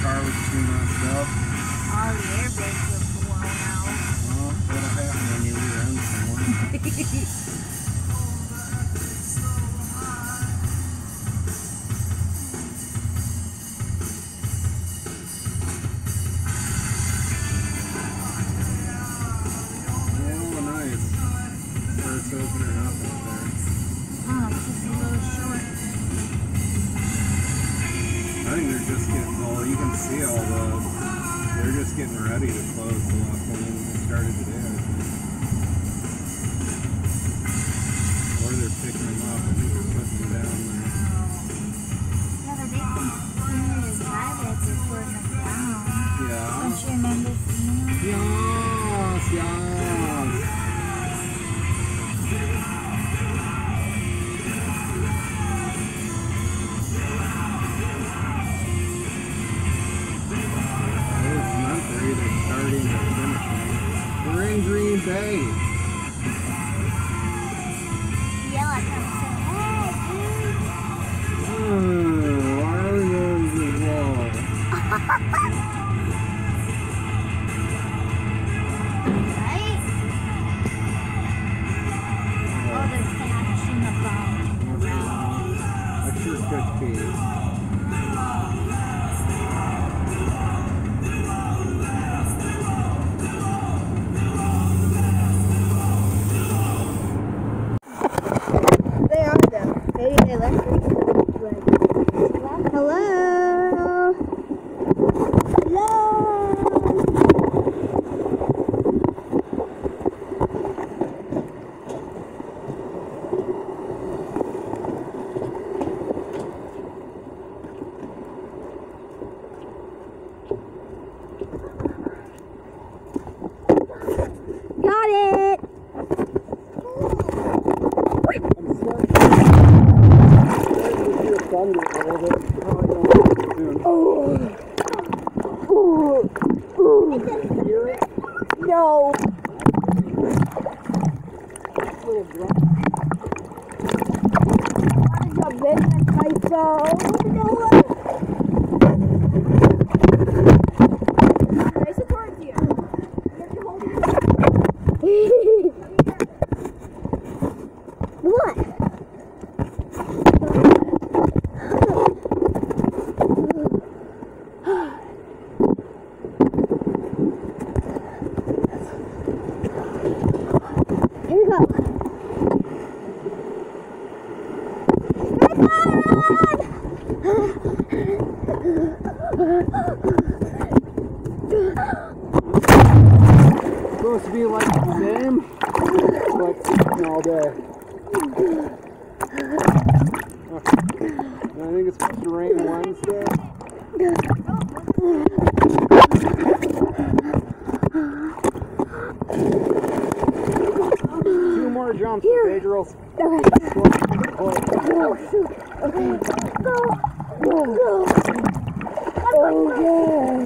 car was too messed up. All the airbags were blown out. Well, that'll happen when you rear-end someone. Oh, nice. First opener up there. Oh, it's just a little short. I think they're just getting, well, you can see all the, they're just getting ready to close the last one. They started today, I think. Or they're picking them up. I think they're putting them down there. Yeah, but they continue to drive it, they're putting them down. Yeah. Don't you remember seeing them? Yes, yes. They're either starting or finishing. We're in Green Bay. Yeah, like I'm saying, hey, Why are we going to the wall? right? Oh, they're catching the bomb. I sure could be. Maybe they left me. Hello? Hello? Got it! No. Race it towards you. What? Here we go. It's supposed to be like the same, but all day. I think it's supposed to rain Wednesday. Two more jumps, okay, girls? Okay. Oh, shoot. Okay. Go. Go. Okay.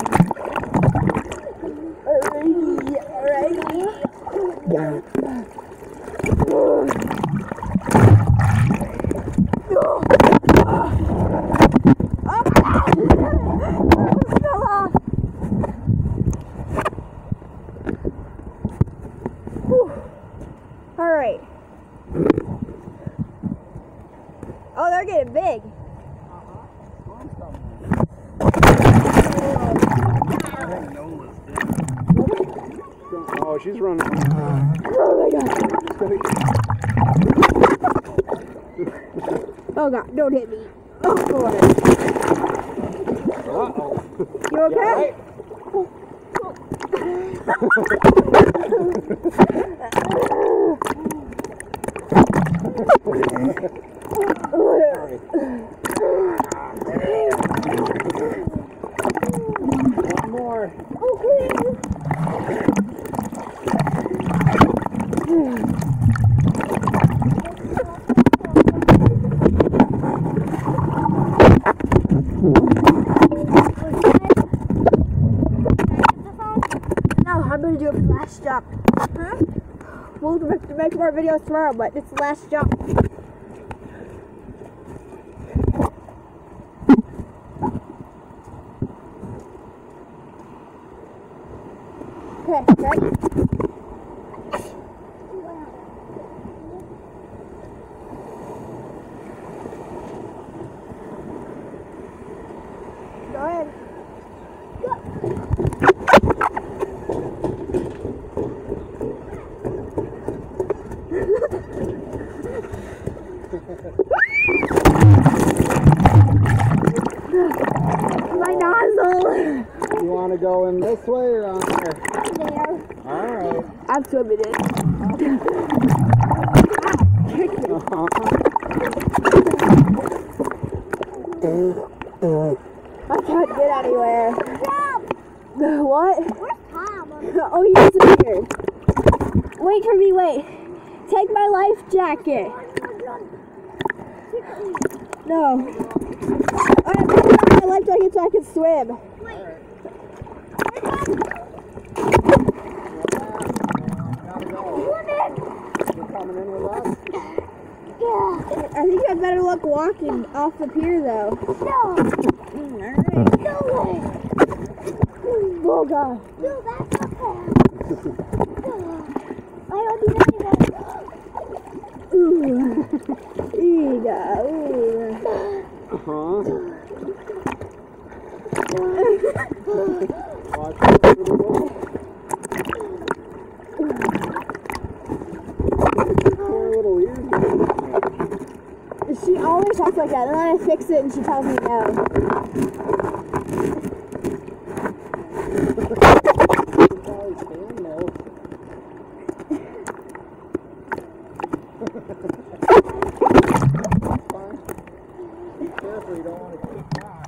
Alrighty. Yeah. Alright. Oh, they're getting big. Oh, she's running. Oh my god. Oh god, don't hit me. Oh boy. Uh-oh. You okay? One more. Okay. No, I'm gonna do it for the last jump. Huh? We'll make more videos tomorrow, but it's the last jump. Okay, ready? Go ahead. My nozzle. You want to go in this way or on there? There. Alright. I'm swimming in. I can't get anywhere. What? Where's Tom? Oh, he disappeared. Wait for me, wait. Take my life jacket. No. Alright, take my life jacket so I can swim. You're coming in with us? Yeah. I think I'd better luck walking off the pier, though. No. Alright. No way. Oh, God. No, that's not fair. I don't do anything. Ooh. Ega. Ooh. Uh-huh. Watch out for the ball. Poor little ears. She always talks like that, and then I fix it and she tells me no. Careful, you don't want to get caught.